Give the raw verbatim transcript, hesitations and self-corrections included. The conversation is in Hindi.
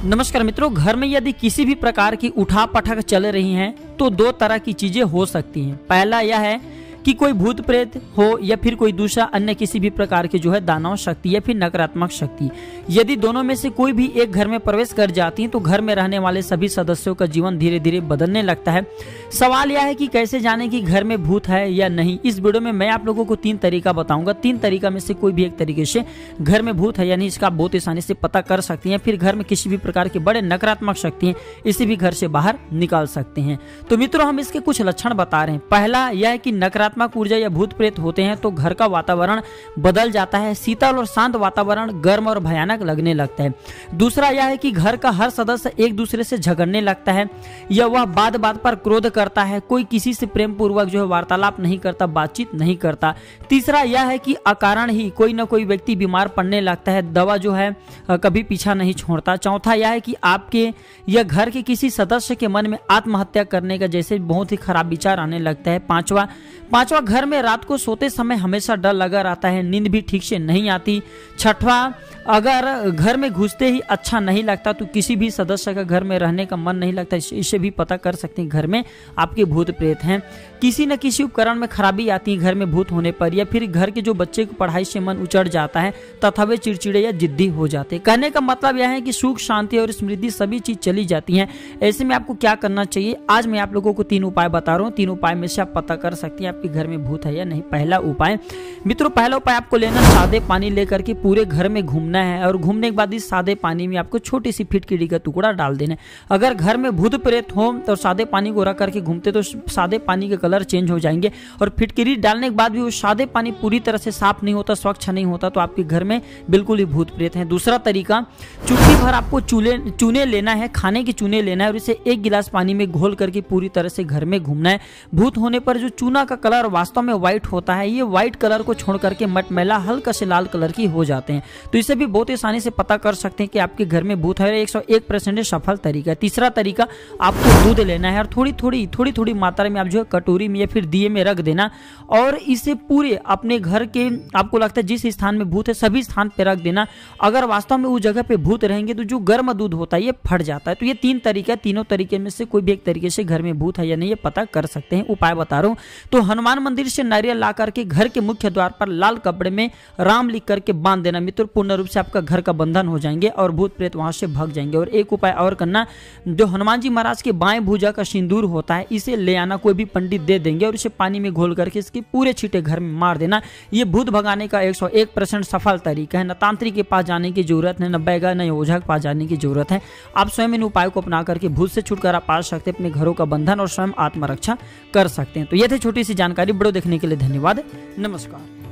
नमस्कार मित्रों, घर में यदि किसी भी प्रकार की उठा पटक चल रही हैं तो दो तरह की चीजें हो सकती हैं। पहला यह है कि कोई भूत प्रेत हो या फिर कोई दूसरा अन्य किसी भी प्रकार की जो है दानव शक्ति या फिर नकारात्मक शक्ति। यदि दोनों में से कोई भी एक घर में प्रवेश कर जाती है तो घर में रहने वाले सभी सदस्यों का जीवन धीरे धीरे बदलने लगता है। सवाल यह है कि कैसे जाने कि घर में भूत है या नहीं। इस वीडियो में मैं आप लोगों को तीन तरीका बताऊंगा। तीन तरीका में से कोई भी एक तरीके से घर में भूत है या नहीं इसका आप बहुत आसानी से पता कर सकते हैं। फिर घर में किसी भी प्रकार के बड़े नकारात्मक शक्ति हैं इसे भी घर से बाहर निकाल सकते हैं। तो मित्रों, हम इसके कुछ लक्षण बता रहे हैं। पहला यह है कि नकारात्मक ऊर्जा या भूत प्रेत होते हैं तो घर का वातावरण बदल जाता है। शीतल और शांत वातावरण गर्म और भयानक लगने लगता है। दूसरा यह है कि घर का हर सदस्य एक दूसरे से झगड़ने लगता है या वह बात बात पर क्रोध करता है। कोई किसी से प्रेम पूर्वक जो है वार्तालाप नहीं करता, बातचीत नहीं करता। तीसरा यह है कि अकारण ही कोई ना कोई व्यक्ति बीमार पड़ने लगता है, दवा जो है कभी पीछा नहीं छोड़ता। चौथा यह है कि आपके या घर के किसी सदस्य के मन में आत्महत्या करने का जैसे बहुत ही खराब विचार आने लगता है। पांचवा पांचवा घर में रात को सोते समय हमेशा डर लगा रहता है, नींद भी ठीक से नहीं आती। छठवां, अगर घर में घुसते ही अच्छा नहीं लगता तो किसी भी सदस्य का घर में रहने का मन नहीं लगता, इससे भी पता कर सकते हैं घर में आपके भूत प्रेत हैं। किसी न किसी उपकरण में खराबी आती है घर में भूत होने पर, या फिर घर के जो बच्चे को पढ़ाई से मन उचट जाता है तथा वे चिड़चिड़े या जिद्दी हो जाते हैं। कहने का मतलब यह है कि सुख, शांति और समृद्धि सभी चीज चली जाती है। ऐसे में आपको क्या करना चाहिए, आज मैं आप लोगों को तीन उपाय बता रहा हूँ। तीन उपाय में से आप पता कर सकते हैं आपके घर में भूत है या नहीं। पहला उपाय मित्रों, पहला उपाय आपको लेना सादे पानी लेकर के पूरे घर में घूमना है और घूमने के बाद इस सादे पानी में आपको छोटी सी फिटकिरी का टुकड़ा डाल देना है। अगर घर में भूत प्रेत हो तो सादे पानी को रख करके घूमते तो सादे पानी के कलर चेंज हो जाएंगे और फिटकिरी डालने के बाद भी वो सादे पानी पूरी तरह से साफ नहीं होता, स्वच्छ नहीं होता तो आपके घर में बिल्कुल ही भूत प्रेत है। दूसरा तरीका, चुटकी भर आपको चूल्हे चूने लेना है, खाने के चूने लेना है और इसे एक गिलास पानी में घोल करके पूरी तरह से घर में घूमना है। भूत होने पर जो चूना का कलर वास्तव में व्हाइट होता है, ये व्हाइट कलर को छोड़ करके मटमैला हल्का से लाल कलर की हो जाते हैं। तो इसे भी बहुत आसानी से पता कर सकते हैं कि आपके घर में भूत है। एक सौ एक परसेंट सफल तरीका है। तीसरा तरीका, आपको दूध लेना है और थोड़ी थोड़ी थोड़ी थोड़ी मात्रा में आप जो है कटोरी में या फिर दिए में रख देना और इसे पूरे अपने घर के आपको लगता है जिस स्थान में भूत है सभी स्थान पे रख देना। अगर वास्तव में उस जगह पे भूत रहेंगे तो जो गर्म दूध होता है ये फट जाता है। तो ये तीन तरीके, तीनों तरीके में से कोई भी एक तरीके से घर में भूत है या नहीं ये पता कर सकते हैं। उपाय बता रहा हूँ। तो हनुमान मंदिर से नारियल ला करके घर के मुख्य द्वार पर लाल कपड़े में राम लिख करके बांध देना मित्र, पूर्ण रूप से आपका घर का बंधन हो जाएंगे और भूत प्रेत वहां से भाग जाएंगे। और एक उपाय और करना, जो हनुमान जी महाराज के बाएं भुजा का सिंदूर होता है इसे ले आना, कोई भी पंडित दे देंगे और इसे पानी में घोल करके इसके पूरे छींटे घर में मार देना। ये भूत भगाने का एक सौ एक परसेंट सफल तरीका है। न तांत्रिक के पास जाने की जरूरत है, न बैगा न ओझा के पास जाने की जरूरत है। आप स्वयं इन उपायों को अपना करके भूत से छुटकारा पा सकते हैं, अपने घरों का बंधन और स्वयं आत्मरक्षा कर सकते हैं। तो ये थे छोटी सी जानकारी। वीडियो देखने के लिए धन्यवाद। नमस्कार।